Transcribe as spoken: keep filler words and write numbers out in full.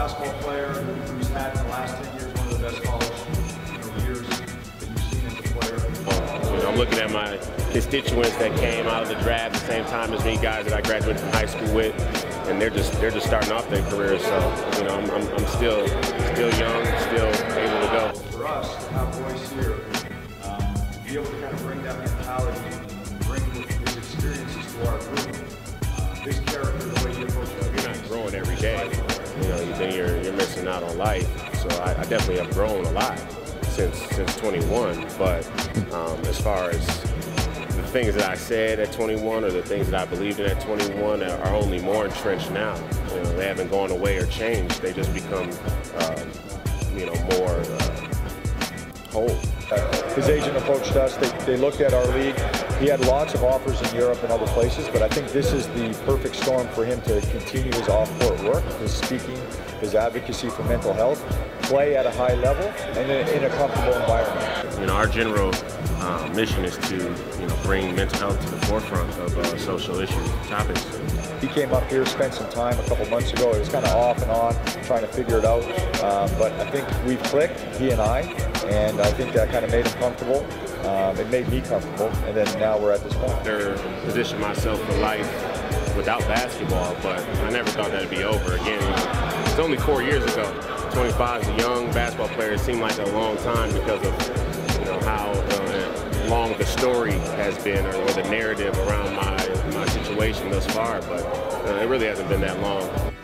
basketball player who's had in the last ten years one of the best college you know, years that you've seen as a player? You know, I'm looking at my constituents that came out of the draft at the same time as me, guys that I graduated from high school with, and they're just they're just starting off their careers. So, you know, I'm, I'm, I'm still still young, still able to go. For us to have Royce here, um, to be able to kind of bring that mentality, bring his experiences to our group, uh, his character, the way he approaches it. You're not growing every day. You know, then you're you're missing out on life. So I, I definitely have grown a lot since since twenty-one. But um, as far as the things that I said at twenty-one or the things that I believed in at twenty-one are only more entrenched now. You know, they haven't gone away or changed. They just become, um, you know, more uh, whole. His agent approached us. They, they looked at our league. He had lots of offers in Europe and other places, but I think this is the perfect storm for him to continue his off-court work, his speaking, his advocacy for mental health, play at a high level, and in, in a comfortable environment. You know, our general uh, mission is to, you know, bring mental health to the forefront of uh, social issue topics. He came up here, spent some time a couple months ago. It was kind of off and on, trying to figure it out. Um, but I think we've clicked, he and I, and I think that kind of made him comfortable. Um, it made me comfortable, and then now we're at this point. I positioned myself for life without basketball, but I never thought that'd be over. Again, it's only four years ago. twenty-five as a young basketball player, it seemed like a long time because of, you know, how uh, long the story has been, or, or the narrative around my my situation thus far. But uh, it really hasn't been that long.